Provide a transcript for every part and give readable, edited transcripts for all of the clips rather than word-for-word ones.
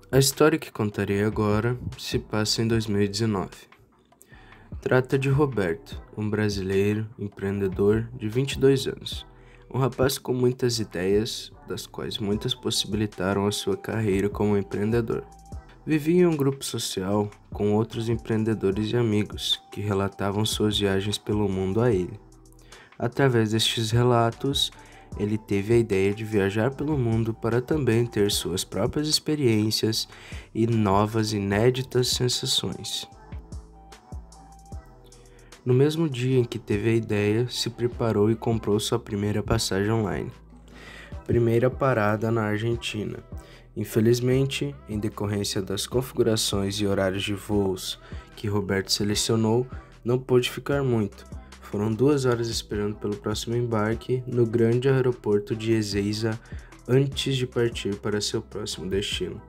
A história que contarei agora se passa em 2019. Trata de Roberto, um brasileiro empreendedor de 22 anos, um rapaz com muitas ideias, das quais muitas possibilitaram a sua carreira como empreendedor. Vivia em um grupo social com outros empreendedores e amigos que relatavam suas viagens pelo mundo a ele. Através destes relatos, ele teve a ideia de viajar pelo mundo para também ter suas próprias experiências e novas inéditas sensações. No mesmo dia em que teve a ideia, se preparou e comprou sua primeira passagem online. Primeira parada na Argentina. Infelizmente, em decorrência das configurações e horários de voos que Roberto selecionou, não pôde ficar muito. Foram 2 horas esperando pelo próximo embarque no grande aeroporto de Ezeiza antes de partir para seu próximo destino.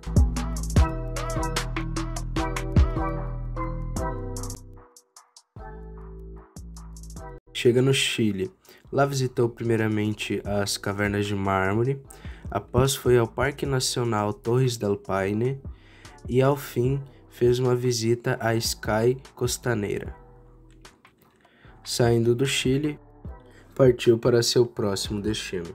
Chega no Chile. Lá visitou primeiramente as Cavernas de Mármore, após foi ao Parque Nacional Torres del Paine e ao fim fez uma visita à Sky Costaneira. Saindo do Chile, partiu para seu próximo destino.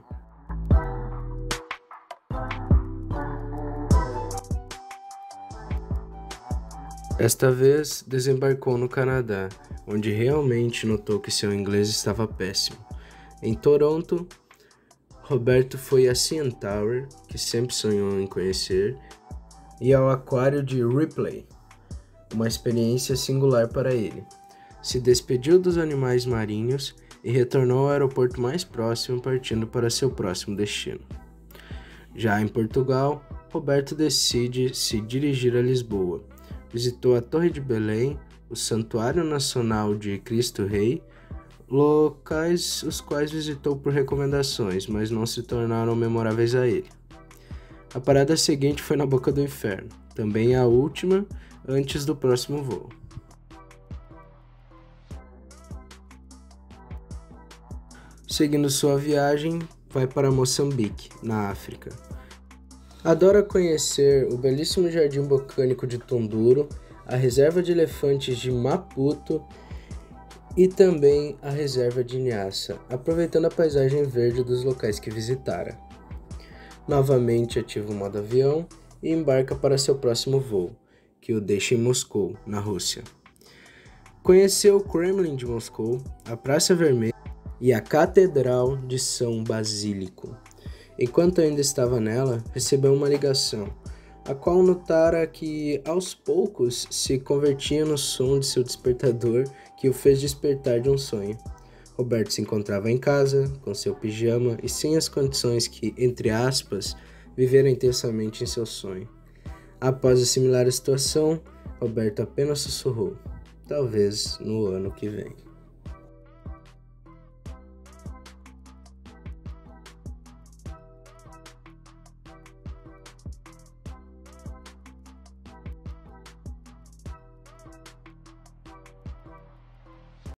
Esta vez, desembarcou no Canadá, onde realmente notou que seu inglês estava péssimo. Em Toronto, Roberto foi a CN Tower, que sempre sonhou em conhecer, e ao aquário de Ripley, uma experiência singular para ele. Se despediu dos animais marinhos e retornou ao aeroporto mais próximo, partindo para seu próximo destino. Já em Portugal, Roberto decide se dirigir a Lisboa. Visitou a Torre de Belém, o Santuário Nacional de Cristo Rei, locais os quais visitou por recomendações, mas não se tornaram memoráveis a ele. A parada seguinte foi na Boca do Inferno, também a última antes do próximo voo. Seguindo sua viagem, vai para Moçambique, na África. Adora conhecer o belíssimo Jardim Botânico de Tunduro, a Reserva de Elefantes de Maputo e também a Reserva de Niassa, aproveitando a paisagem verde dos locais que visitara. Novamente ativa o modo avião e embarca para seu próximo voo, que o deixa em Moscou, na Rússia. Conheceu o Kremlin de Moscou, a Praça Vermelha e a Catedral de São Basílico. Enquanto ainda estava nela, recebeu uma ligação, a qual notara que aos poucos se convertia no som de seu despertador que o fez despertar de um sonho. Roberto se encontrava em casa, com seu pijama e sem as condições que, entre aspas, vivera intensamente em seu sonho. Após assimilar a situação, Roberto apenas sussurrou: talvez no ano que vem.